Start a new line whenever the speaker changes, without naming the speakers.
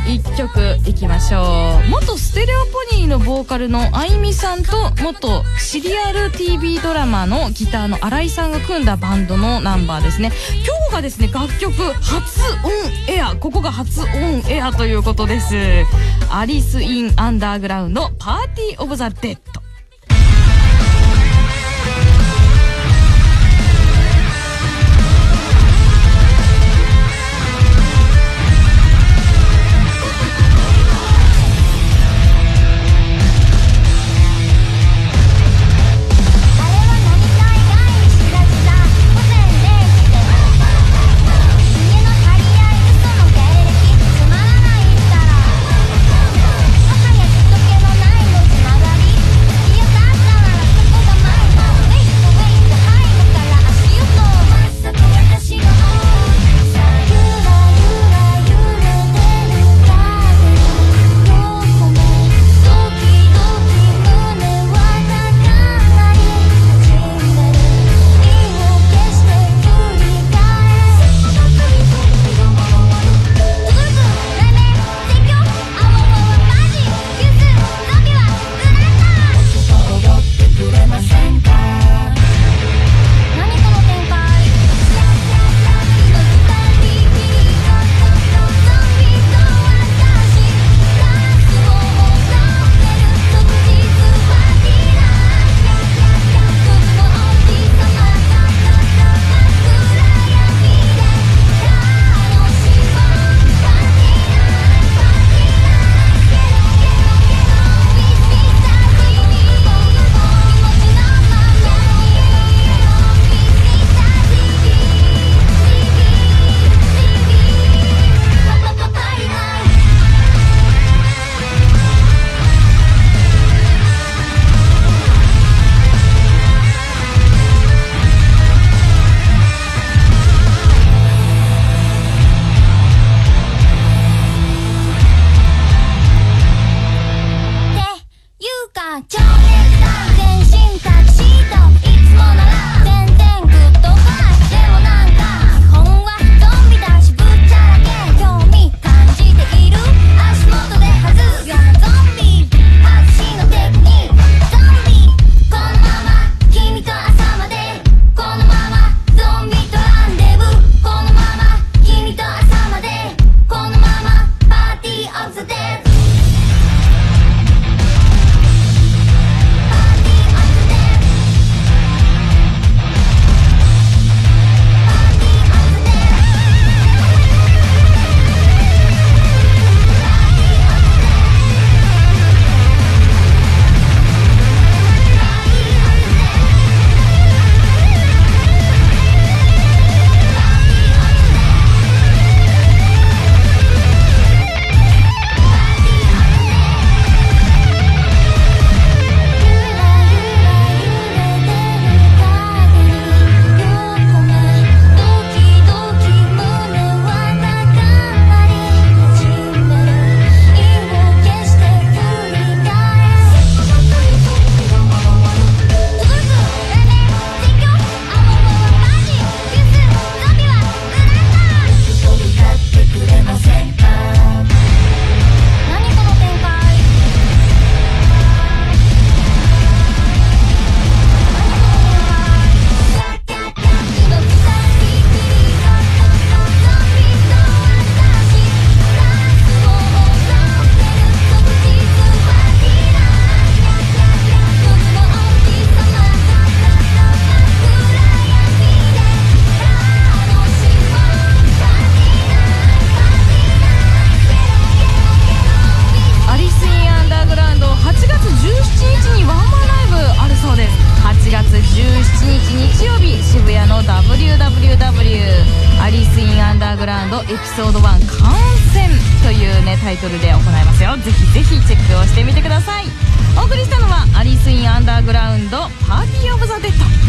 1曲いきましょう。元ステレオポニーのボーカルのあいみさんと元シリアル TV ドラマのギターの新井さんが組んだバンドのナンバーですね。今日がですね楽曲初オンエア、ここが初オンエアということです。アリス・イン・アンダーグラウンドパーティー・オブ・ザ・デッド。エピソード1観戦というねタイトルで行いますよ。ぜひぜひチェックをしてみてください。お送りしたのはアリス・イン・アンダーグラウンドパーティー・オブ・ザ・デッド。